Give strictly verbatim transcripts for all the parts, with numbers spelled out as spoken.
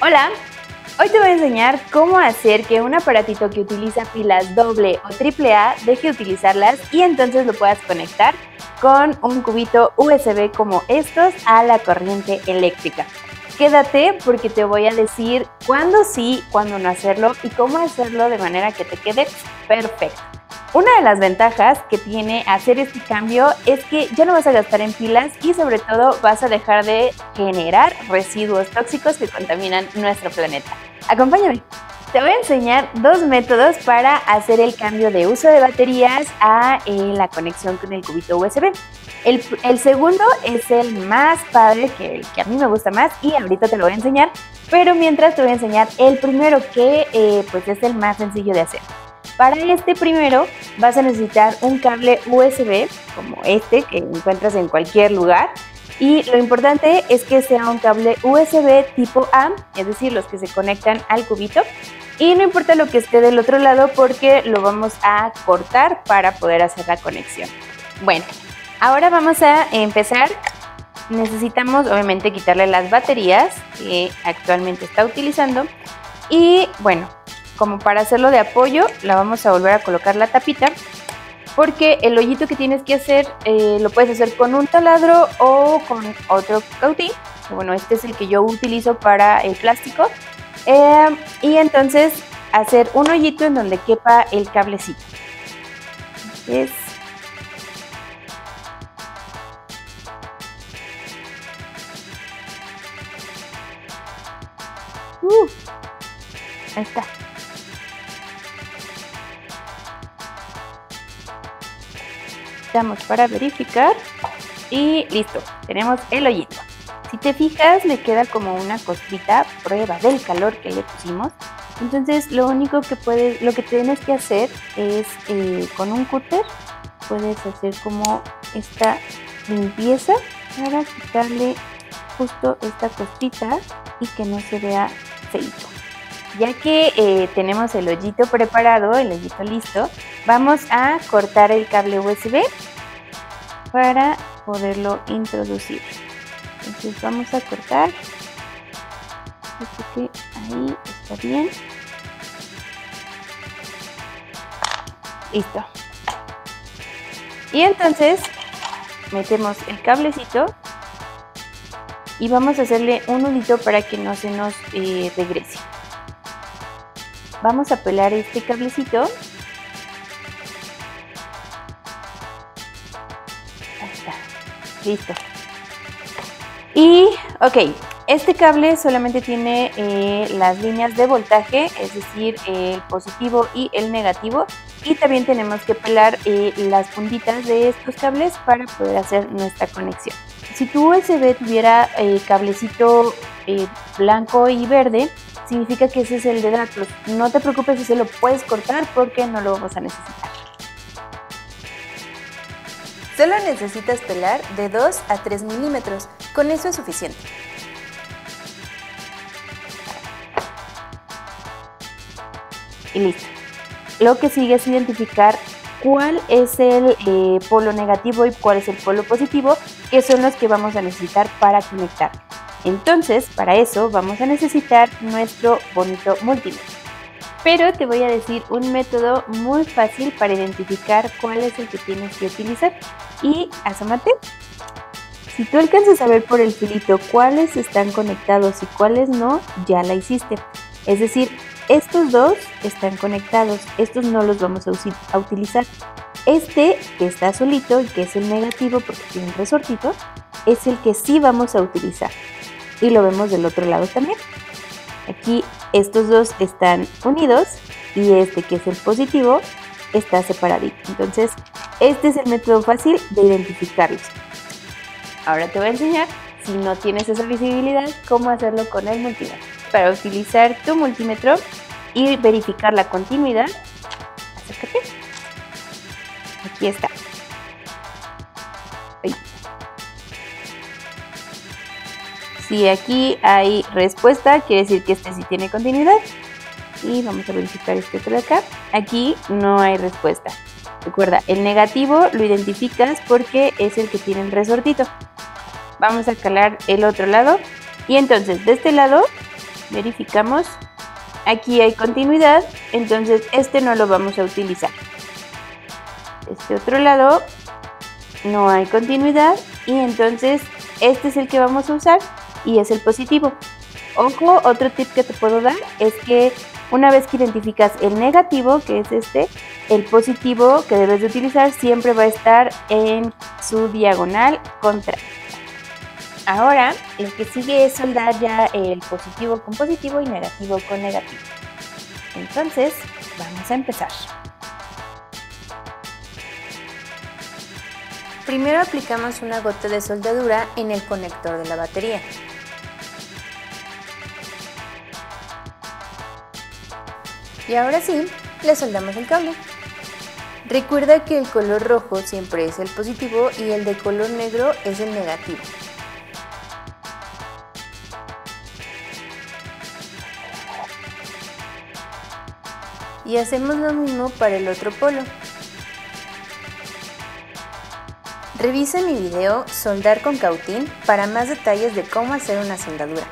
Hola, hoy te voy a enseñar cómo hacer que un aparatito que utiliza pilas doble o triple A deje de utilizarlas y entonces lo puedas conectar con un cubito U S B como estos a la corriente eléctrica. Quédate porque te voy a decir cuándo sí, cuándo no hacerlo y cómo hacerlo de manera que te quede perfecto. Una de las ventajas que tiene hacer este cambio es que ya no vas a gastar en pilas y sobre todo vas a dejar de generar residuos tóxicos que contaminan nuestro planeta. Acompáñame. Te voy a enseñar dos métodos para hacer el cambio de uso de baterías a eh, la conexión con el cubito U S B. El, el segundo es el más padre, que, el que a mí me gusta más y ahorita te lo voy a enseñar, pero mientras te voy a enseñar el primero que eh, pues es el más sencillo de hacer. Para este primero vas a necesitar un cable U S B como este que encuentras en cualquier lugar y lo importante es que sea un cable U S B tipo A, es decir, los que se conectan al cubito, y no importa lo que esté del otro lado porque lo vamos a cortar para poder hacer la conexión. Bueno, ahora vamos a empezar. Necesitamos obviamente quitarle las baterías que actualmente está utilizando y bueno, como para hacerlo de apoyo, la vamos a volver a colocar la tapita porque el hoyito que tienes que hacer eh, lo puedes hacer con un taladro o con otro cautín. Bueno, este es el que yo utilizo para el plástico. Eh, y entonces hacer un hoyito en donde quepa el cablecito. Es uh, ahí está. Damos para verificar y listo, tenemos el hoyito. Si te fijas, le queda como una costrita, prueba del calor que le pusimos. Entonces lo único que puedes, lo que tienes que hacer es eh, con un cúter puedes hacer como esta limpieza para quitarle justo esta costrita y que no se vea feito. Ya que eh, tenemos el hoyito preparado, el hoyito listo, vamos a cortar el cable U S B para poderlo introducir. Entonces vamos a cortar. Así que ahí está bien. Listo. Y entonces metemos el cablecito y vamos a hacerle un nudito para que no se nos eh, regrese. Vamos a pelar este cablecito. Ahí está. Listo. Y, ok, este cable solamente tiene eh, las líneas de voltaje, es decir, el positivo y el negativo. Y también tenemos que pelar eh, las puntitas de estos cables para poder hacer nuestra conexión. Si tu U S B tuviera eh, cablecito eh, blanco y verde, significa que ese es el de datos. No te preocupes si se lo puedes cortar porque no lo vamos a necesitar. Solo necesitas pelar de dos a tres milímetros, con eso es suficiente. Y listo. Lo que sigue es identificar cuál es el eh, polo negativo y cuál es el polo positivo, que son los que vamos a necesitar para conectar. Entonces, para eso vamos a necesitar nuestro bonito multímetro. Pero te voy a decir un método muy fácil para identificar cuál es el que tienes que utilizar. Y asómate. Si tú alcanzas a ver por el filito cuáles están conectados y cuáles no, ya la hiciste. Es decir, estos dos están conectados, estos no los vamos a, a utilizar. Este que está solito y que es el negativo porque tiene un resortito, es el que sí vamos a utilizar. Y lo vemos del otro lado también. Aquí estos dos están unidos y este que es el positivo está separadito. Entonces este es el método fácil de identificarlos. Ahora te voy a enseñar, si no tienes esa visibilidad, cómo hacerlo con el multímetro. Para utilizar tu multímetro y verificar la continuidad, acércate. Aquí está. Ahí. Si aquí hay respuesta, quiere decir que este sí tiene continuidad. Y vamos a verificar este otro de acá. Aquí no hay respuesta. Recuerda, el negativo lo identificas porque es el que tiene el resortito. Vamos a calar el otro lado. Y entonces, de este lado, verificamos. Aquí hay continuidad, entonces este no lo vamos a utilizar. Este otro lado no hay continuidad y entonces este es el que vamos a usar y es el positivo. Ojo, otro tip que te puedo dar es que una vez que identificas el negativo, que es este, el positivo que debes de utilizar siempre va a estar en su diagonal contraria. Ahora, el que sigue es soldar ya el positivo con positivo y negativo con negativo. Entonces, vamos a empezar. Primero aplicamos una gota de soldadura en el conector de la batería. Y ahora sí, le soldamos el cable. Recuerda que el color rojo siempre es el positivo y el de color negro es el negativo. Y hacemos lo mismo para el otro polo. Revisa mi video Soldar con cautín para más detalles de cómo hacer una soldadura.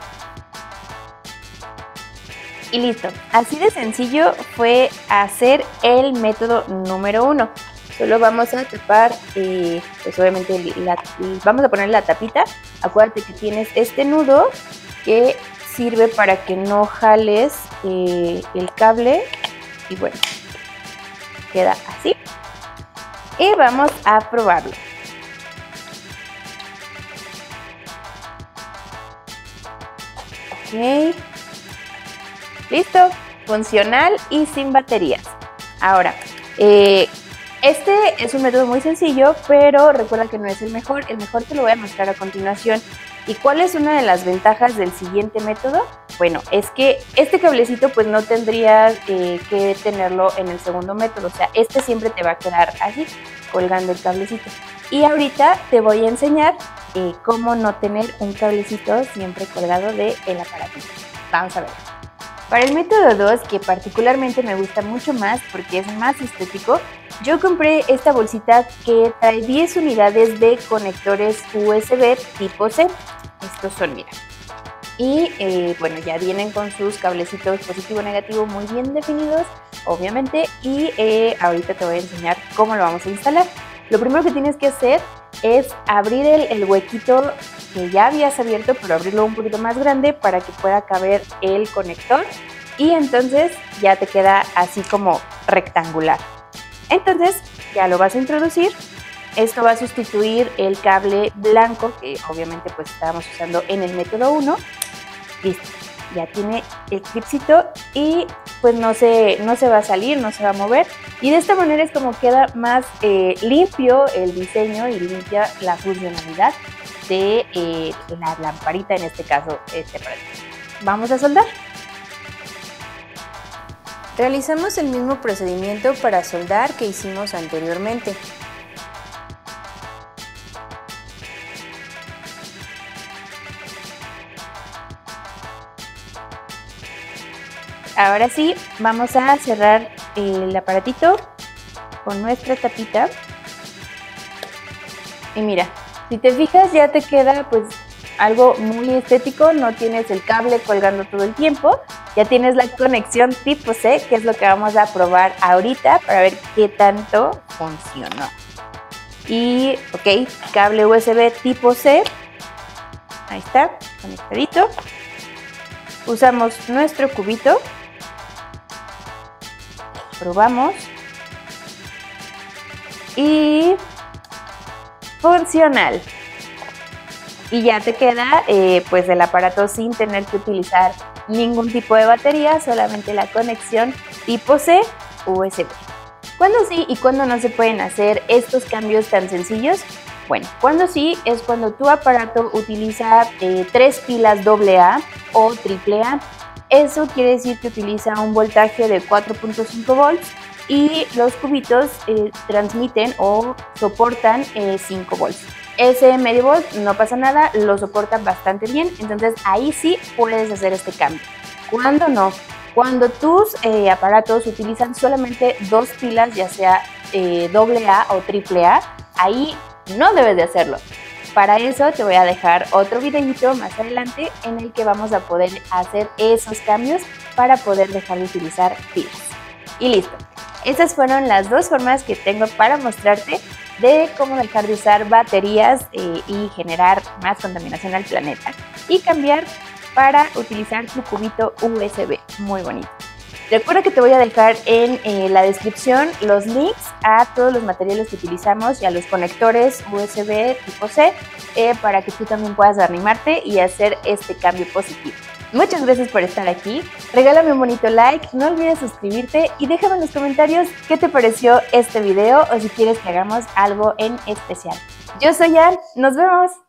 Y listo, así de sencillo fue hacer el método número uno. Solo vamos a tapar, eh, pues obviamente la, vamos a poner la tapita. Acuérdate que tienes este nudo que sirve para que no jales eh, el cable. Y bueno, queda así. Y vamos a probarlo. Ok. Listo, funcional y sin baterías. Ahora, eh, este es un método muy sencillo, pero recuerda que no es el mejor. El mejor te lo voy a mostrar a continuación. ¿Y cuál es una de las ventajas del siguiente método? Bueno, es que este cablecito pues no tendrías eh, que tenerlo en el segundo método. O sea, este siempre te va a quedar así, colgando el cablecito. Y ahorita te voy a enseñar eh, cómo no tener un cablecito siempre colgado del aparatito. Vamos a ver. Para el método dos, que particularmente me gusta mucho más porque es más estético, yo compré esta bolsita que trae diez unidades de conectores U S B tipo C. Estos son, mira. Y eh, bueno, ya vienen con sus cablecitos positivo y negativo muy bien definidos, obviamente. Y eh, ahorita te voy a enseñar cómo lo vamos a instalar. Lo primero que tienes que hacer es abrir el, el huequito que ya habías abierto, pero abrirlo un poquito más grande para que pueda caber el conector y entonces ya te queda así como rectangular. Entonces ya lo vas a introducir. Esto va a sustituir el cable blanco que obviamente pues estábamos usando en el método uno. Listo, ya tiene el clipcito y pues no se, no se va a salir, no se va a mover. Y de esta manera es como queda más eh, limpio el diseño y limpia la funcionalidad de eh, la lamparita, en este caso este aparato. Vamos a soldar. Realizamos el mismo procedimiento para soldar que hicimos anteriormente. Ahora sí, vamos a cerrar el aparatito con nuestra tapita. Y mira, si te fijas ya te queda pues algo muy estético, no tienes el cable colgando todo el tiempo, ya tienes la conexión tipo C, que es lo que vamos a probar ahorita para ver qué tanto funcionó. Y ok, cable U S B tipo C, ahí está, conectadito. Usamos nuestro cubito. Probamos y funcional. Y ya te queda eh, pues el aparato sin tener que utilizar ningún tipo de batería, solamente la conexión tipo C U S B. ¿Cuándo sí y cuándo no se pueden hacer estos cambios tan sencillos? Bueno, cuando sí es cuando tu aparato utiliza eh, tres pilas doble A o triple A. Eso quiere decir que utiliza un voltaje de cuatro punto cinco volts y los cubitos eh, transmiten o soportan eh, cinco volts. Ese medio volt no pasa nada, lo soporta bastante bien, entonces ahí sí puedes hacer este cambio. ¿Cuándo no? Cuando tus eh, aparatos utilizan solamente dos pilas, ya sea eh, doble A o triple A, ahí no debes de hacerlo. para eso te voy a dejar otro videito más adelante en el que vamos a poder hacer esos cambios para poder dejar de utilizar pilas. Y listo. Esas fueron las dos formas que tengo para mostrarte de cómo dejar de usar baterías eh, y generar más contaminación al planeta y cambiar para utilizar tu cubito U S B. Muy bonito. Recuerda que te voy a dejar en eh, la descripción los links a todos los materiales que utilizamos y a los conectores U S B tipo C eh, para que tú también puedas animarte y hacer este cambio positivo. Muchas gracias por estar aquí, regálame un bonito like, no olvides suscribirte y déjame en los comentarios qué te pareció este video o si quieres que hagamos algo en especial. Yo soy Ann, nos vemos.